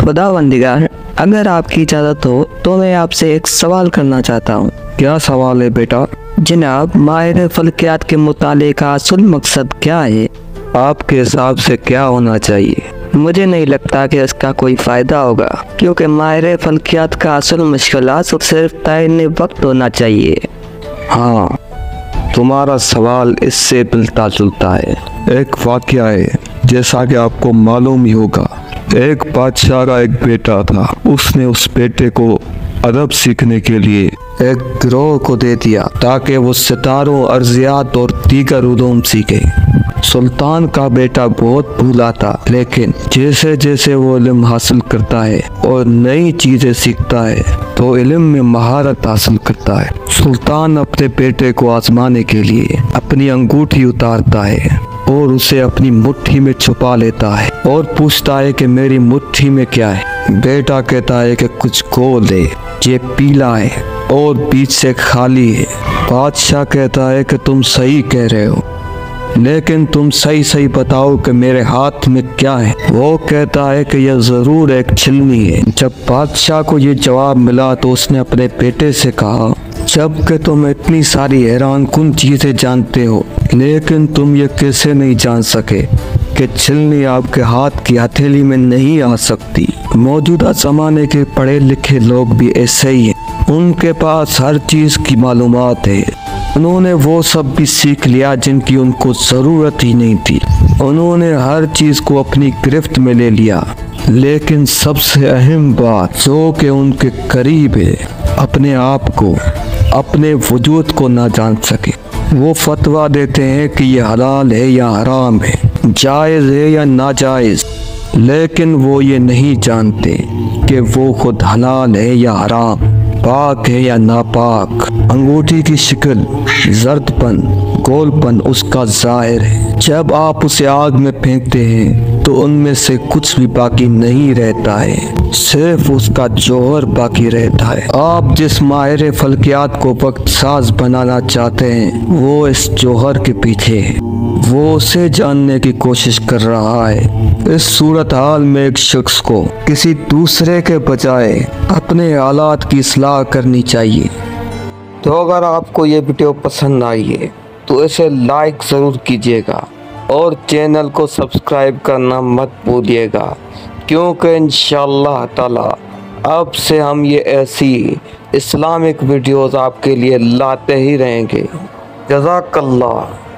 खुदावंदिगार, अगर आपकी इजाज़त हो तो मैं आपसे एक सवाल करना चाहता हूँ। क्या सवाल है बेटा? जनाब, माहिर फल्कियात के मुताले का असल मकसद क्या है? आपके हिसाब से क्या होना चाहिए? मुझे नहीं लगता कि इसका कोई फ़ायदा होगा, क्योंकि माहिर फल्कियात का असल मुश्किलात सिर्फ तयन वक्त होना चाहिए। हाँ, तुम्हारा सवाल इससे मिलता जुलता है। एक वाक़या है, जैसा कि आपको मालूम ही होगा। एक बादशाह का एक बेटा था। उसने उस बेटे को अदब सीखने के लिए एक गिरोह को दे दिया ताकि वो सितारों, अर्जियात और दीगर उलूम सीखे। सुल्तान का बेटा बहुत भूला था, लेकिन जैसे जैसे वो इल्म हासिल करता है और नई चीजें सीखता है तो इल्म में महारत हासिल करता है। सुल्तान अपने बेटे को आजमाने के लिए अपनी अंगूठी उतारता है और उसे अपनी मुट्ठी में छुपा लेता है और पूछता है कि मेरी मुट्ठी में क्या है। बेटा कहता है कि कुछ गोल है, ये पीला है और बीच से खाली है। बादशाह कहता है कि तुम सही कह रहे हो, लेकिन तुम सही सही बताओ कि मेरे हाथ में क्या है। वो कहता है कि यह जरूर एक छिलनी है। जब बादशाह को ये जवाब मिला तो उसने अपने बेटे से कहा, जबकि तुम इतनी सारी हैरान कुन चीजें जानते हो, लेकिन तुम ये कैसे नहीं जान सके कि छिलनी आपके हाथ की हथेली में नहीं आ सकती। मौजूदा जमाने के पढ़े लिखे लोग भी ऐसे ही हैं। उनके पास हर चीज की मालूमात है। उन्होंने वो सब भी सीख लिया जिनकी उनको ज़रूरत ही नहीं थी। उन्होंने हर चीज़ को अपनी गिरफ्त में ले लिया, लेकिन सबसे अहम बात जो कि उनके करीब है, अपने आप को, अपने वजूद को ना जान सके। वो फतवा देते हैं कि ये हलाल है या हराम है, जायज़ है या नाजायज़, लेकिन वो ये नहीं जानते कि वो खुद हलाल है या हराम, पाक है या नापाक। अंगूठी की शक्ल, जर्दपन, गोलपन उसका जाहिर है। जब आप उसे आग में फेंकते हैं तो उनमें से कुछ भी बाकी नहीं रहता है, सिर्फ उसका जौहर बाकी रहता है। आप जिस माहिर फल्कियात को वक्त साज बनाना चाहते हैं वो इस जौहर के पीछे है। वो उसे जानने की कोशिश कर रहा है। इस सूरत हाल में एक शख्स को किसी दूसरे के बजाय अपने हालात की इस्लाह करनी चाहिए। तो अगर आपको ये वीडियो पसंद आई है तो इसे लाइक ज़रूर कीजिएगा और चैनल को सब्सक्राइब करना मत भूलिएगा, क्योंकि इंशाअल्लाह ताला अब से हम ये ऐसी इस्लामिक वीडियोस आपके लिए लाते ही रहेंगे। जज़ाकल्लाह।